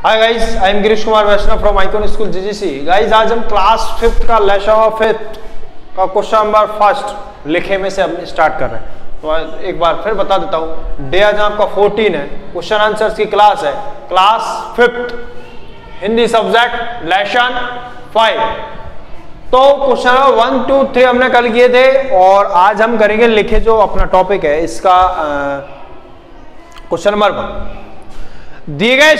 Hi guys, I am Girish Kumar Vaishnav from icon school GGC. Guys, आज हम class 5th का lesson 5th का question number 1 लिखे में से हम स्टार्ट कर रहे हैं। तो एक बार फिर बता देता हूँ, डे आज आपका 14 है, क्वेश्चन आंसर्स की क्लास है, class 5th Hindi subject lesson 5। तो क्वेश्चन नंबर 1, 2, 3 हमने कल किए थे और आज हम करेंगे लिखे जो अपना टॉपिक है इसका क्वेश्चन नंबर 1। दिए गए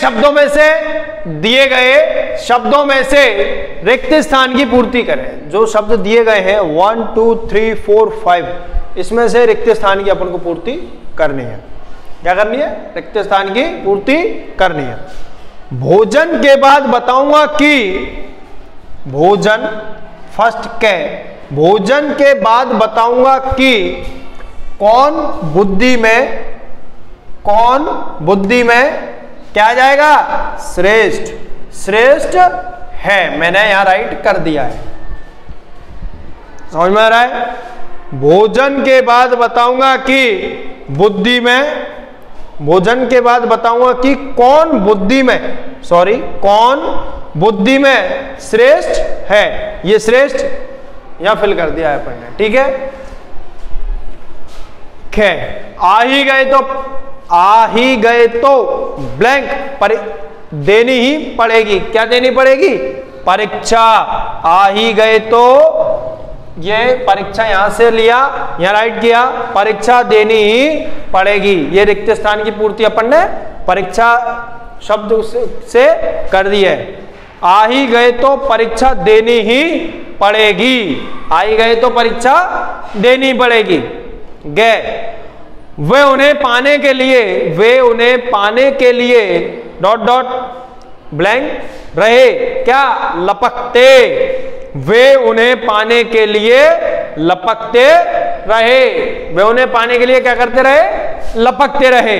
शब्दों में से रिक्त स्थान की पूर्ति करें। जो शब्द दिए गए हैं 1, 2, 3, 4, 5 इसमें से रिक्त स्थान की अपन को पूर्ति करनी है। क्या करनी है? रिक्त स्थान की पूर्ति करनी है। भोजन के बाद बताऊंगा कि भोजन के बाद बताऊंगा कि कौन बुद्धि में क्या आ जाएगा? श्रेष्ठ है। मैंने यहां राइट कर दिया है, समझ में आ रहा है? भोजन के बाद बताऊंगा कि कौन बुद्धि में श्रेष्ठ है। ये श्रेष्ठ यहां फिल कर दिया है अपन ने, ठीक है। आ ही गए तो ब्लैंक देनी ही पड़ेगी। क्या देनी पड़ेगी? परीक्षा। आ ही गए तो ये परीक्षा यहां से लिया, यहां राइट किया, परीक्षा देनी ही पड़ेगी। ये रिक्त स्थान की पूर्ति अपन ने परीक्षा शब्द से कर दी है। आ ही गए तो परीक्षा देनी ही पड़ेगी। आ ही गए तो परीक्षा देनी पड़ेगी। गए वे उन्हें पाने के लिए ब्लैंक रहे। क्या? लपकते। वे उन्हें पाने के लिए लपकते रहे। वे उन्हें पाने के लिए क्या करते रहे? लपकते रहे।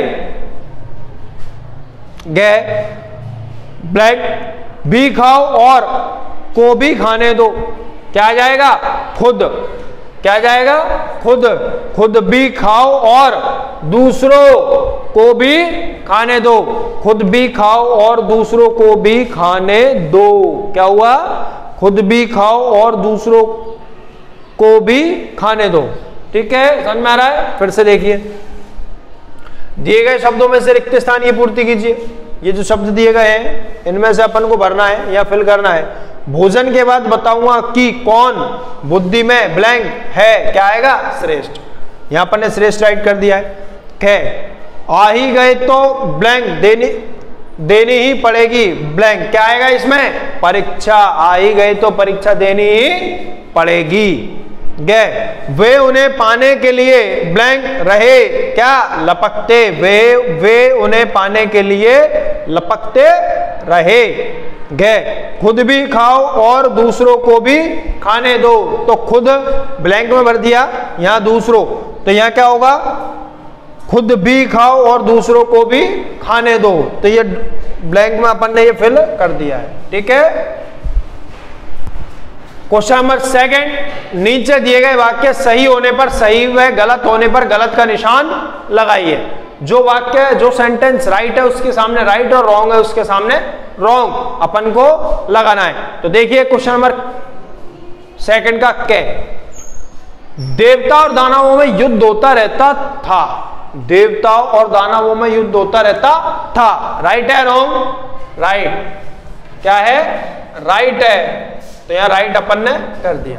गए ब्लैंक भी खाओ और को भी खाने दो। क्या आ जाएगा? खुद। क्या जाएगा? खुद भी खाओ और दूसरों को भी खाने दो। खुद भी खाओ और दूसरों को भी खाने दो। क्या हुआ? खुद भी खाओ और दूसरों को भी खाने दो। ठीक है, समझ में आ रहा है? फिर से देखिए, दिए गए शब्दों में से रिक्त स्थान की पूर्ति कीजिए। ये जो शब्द दिए गए हैं इनमें से अपन को भरना है या फिल करना है। भोजन के बाद बताऊंगा कि कौन बुद्धि में ब्लैंक है। क्या आएगा? श्रेष्ठ। यहां पर ने श्रेष्ठ राइट कर दिया है। आ ही गए तो ब्लैंक देनी ही पड़ेगी। ब्लैंक क्या आएगा इसमें? परीक्षा। आ ही गए तो परीक्षा देनी ही पड़ेगी। गए वे उन्हें पाने के लिए ब्लैंक रहे। क्या? लपकते। वे उन्हें पाने के लिए लपकते रहे। गए खुद भी खाओ और दूसरों को भी खाने दो। तो खुद ब्लैंक में भर दिया, यहां दूसरों, तो यहां क्या होगा? खुद भी खाओ और दूसरों को भी खाने दो। तो ये ब्लैंक में अपन ने ये फिल कर दिया है, ठीक है। क्वेश्चन नंबर 2, नीचे दिए गए वाक्य सही होने पर सही व गलत होने पर गलत का निशान लगाइए। जो वाक्य, जो सेंटेंस राइट है उसके सामने राइट और रॉन्ग है उसके सामने रॉन्ग अपन को लगाना है। तो देखिए क्वेश्चन नंबर 2 का देवता और दानवों में युद्ध होता रहता था। देवताओं और दानवों में युद्ध होता रहता था। राइट है रॉन्ग? राइट। क्या है? राइट है। तो यहां राइट अपन ने कर दिया।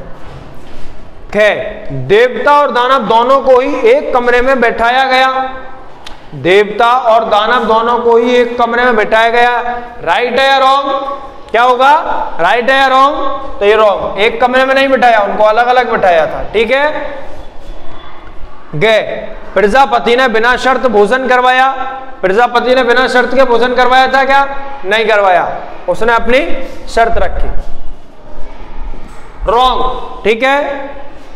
देवता और दानव दोनों को ही एक कमरे में बैठाया गया। देवता और दानव दोनों को ही एक कमरे में बैठाया गया। राइट है या रॉन्ग? क्या होगा? राइट है या रॉन्ग? तो ये रॉन्ग। एक कमरे में नहीं बैठाया, उनको अलग अलग बैठाया था, ठीक है। गए प्रजापति ने बिना शर्त भोजन करवाया। प्रजापति ने बिना शर्त के भोजन करवाया था? क्या? नहीं करवाया, उसने अपनी शर्त रखी। रॉन्ग, ठीक है।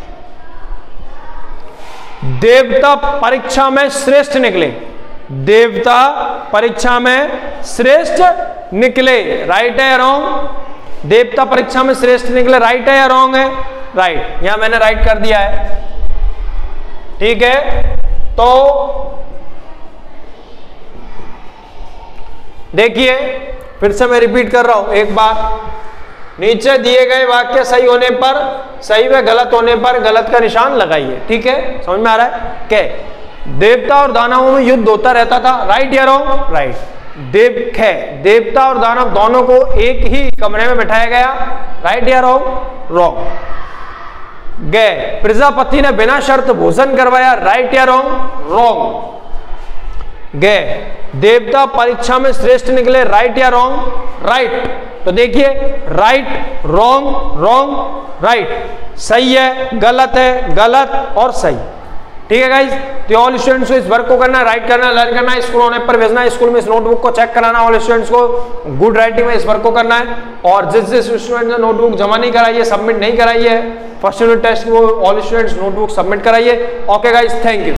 देवता परीक्षा में श्रेष्ठ निकले। देवता परीक्षा में श्रेष्ठ निकले। राइट है या रॉन्ग? देवता परीक्षा में श्रेष्ठ निकले। राइट है या रॉन्ग है? राइट। यहां मैंने राइट कर दिया है, ठीक है। तो देखिए फिर से मैं रिपीट कर रहा हूं एक बार, नीचे दिए गए वाक्य सही होने पर सही व गलत होने पर गलत का निशान लगाइए। ठीक है, समझ में आ रहा है? क्या देवता और दानवों में युद्ध होता रहता था, राइट या रॉन्ग? राइट। देवता और दानव दोनों को एक ही कमरे में बिठाया गया, राइट या रॉन्ग? रॉन्ग। गए प्रजापति ने बिना शर्त भोजन करवाया, राइट या रॉन्ग? रॉन्ग। गए देवता परीक्षा में श्रेष्ठ निकले, राइट या रॉन्ग? राइट। तो देखिए राइट, रॉन्ग, रॉन्ग, राइट, सही है, गलत है, गलत और सही। ठीक है गाइज, तो ऑल स्टूडेंट्स को इस वर्क को करना, राइट करना, लर्न करना है, स्कूल होने पर भेजना है, स्कूल में इस नोटबुक को चेक कराना, ऑल स्टूडेंट्स को गुड राइटिंग में इस वर्क को करना है। और जिस स्टूडेंट ने नोटबुक जमा नहीं कराई है, सबमिट नहीं कराई है फर्स्ट यूनिट टेस्ट, वो ऑल स्टूडेंट्स नोटबुक सबमिट कराइए। Okay guys, thank you.